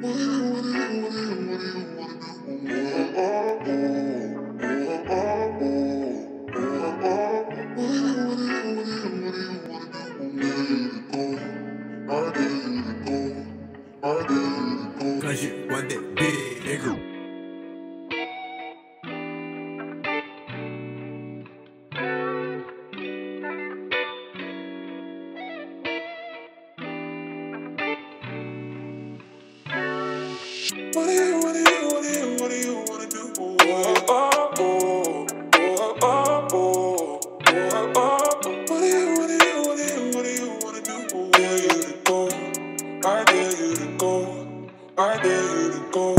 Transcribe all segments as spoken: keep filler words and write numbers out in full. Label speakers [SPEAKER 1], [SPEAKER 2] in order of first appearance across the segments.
[SPEAKER 1] Cause you want that big nigga. What do you, what do you, what do you, what do you wanna do? Oh, oh, oh, oh, oh, oh, oh, oh. What do you, what do you, what do you, what do you wanna do? Oh, I dare you to go, I dare you to go, I dare you to go.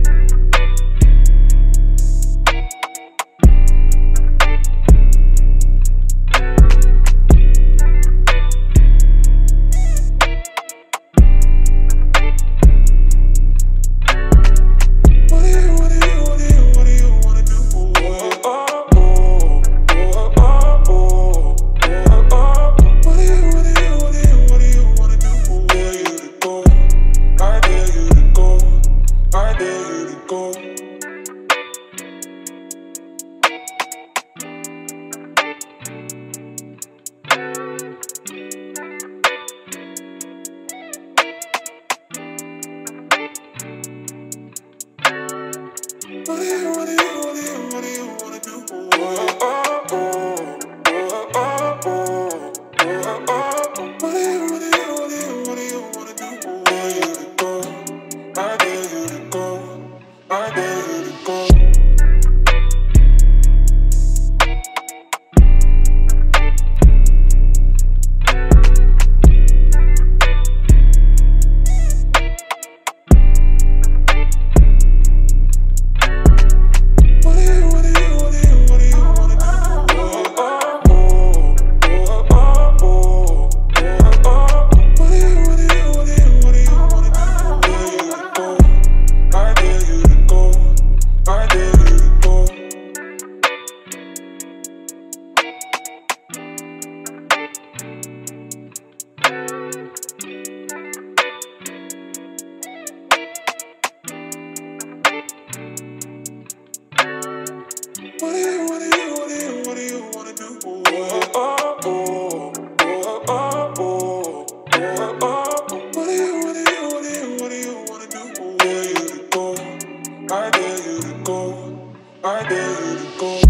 [SPEAKER 1] What do you, what do you, what do you, what do you wanna do? Oh, oh, oh, oh, oh, oh, oh, oh. What do you, what do you, what do you, what do you wanna do? Oh, I dare you to go, I dare you to go, I dare you to go. What do you, what do you, what do you, what do you wanna do? Oh, oh, oh, oh, oh, oh, oh, oh. What do you, what do you, what do you, what do you wanna do? Oh, I dare you to go, I dare you to go, I dare you to go.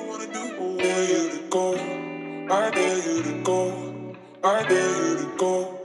[SPEAKER 1] I dare you to go, I dare you to go.